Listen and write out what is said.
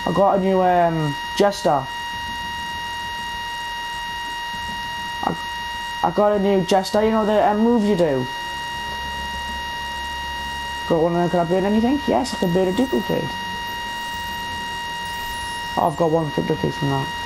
I got a new Jester. I got a new Jester, you know the moves you do. Got one of them, can I burn anything? Yes, I can burn a duplicate. Oh, I've got one duplicate from that.